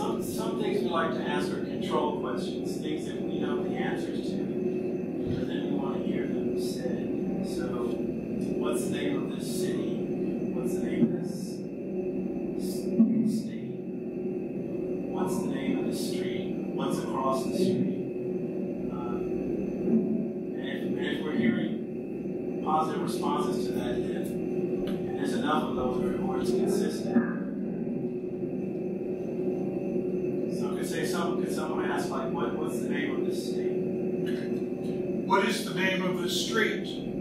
some things we like to ask are control questions, things that we know the answers to, but then we want to hear them said. So, what's the name of this city? What's the name of this state? What's the name of the street? What's across the street? And if we're hearing positive responses to that, then and there's enough of those where it's consistent. Could someone ask, like, what's the name of this state? What is the name of the street?